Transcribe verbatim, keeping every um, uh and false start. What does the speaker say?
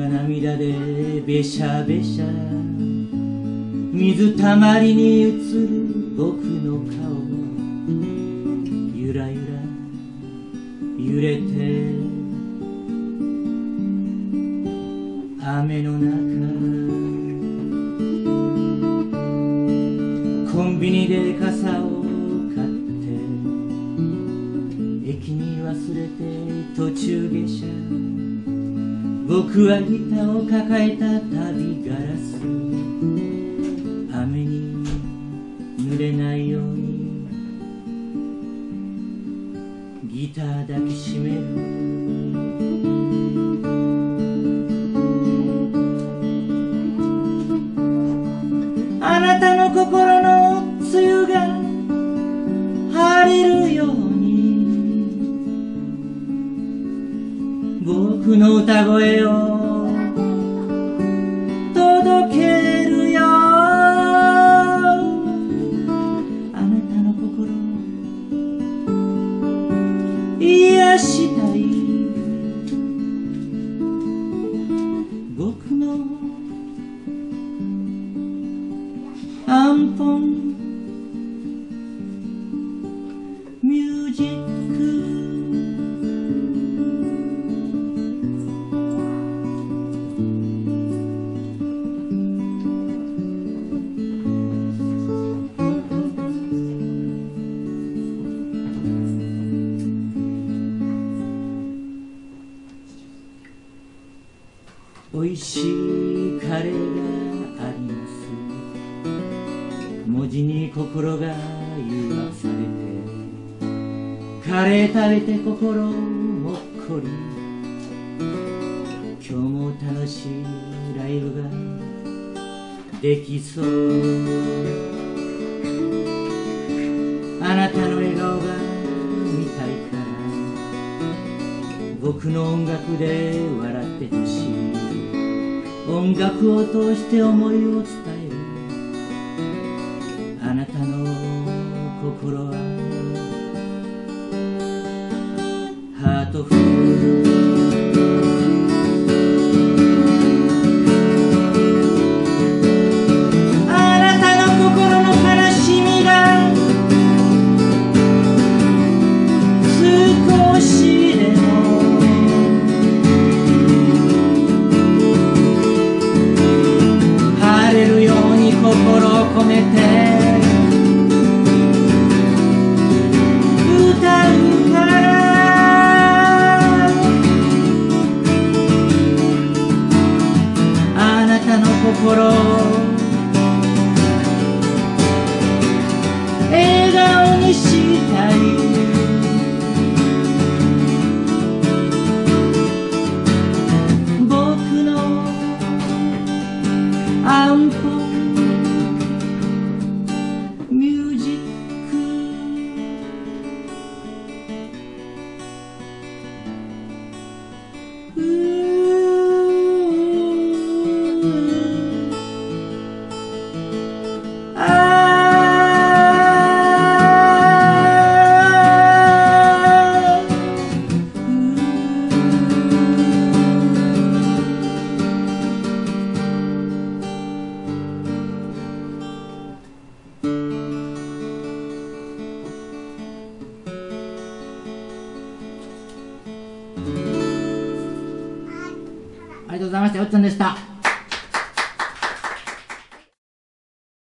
涙でべしゃべしゃ水たまりに映る僕の顔ゆらゆら揺れて雨の中コンビニで傘を買って駅に忘れて途中下車僕はギターを抱えた旅ガラス雨に濡れないようにギター抱きしめるあなたの心の梅雨が晴れるように僕の歌声を届けるよあなたの心癒したい僕のアンポンミュージックおいしいカレーがあります文字に心が誘惑されてカレー食べて心もっこり今日も楽しいライブができそうあなたの笑顔が見たいから僕の音楽で笑ってほしい音楽を通して思いを伝えるあなたの心はハートフルあなたの心の悲しみが少しでも晴れるように心を込めて心笑顔にしたい僕のアンポンミュージックありがとうございました。よっちゃんでした。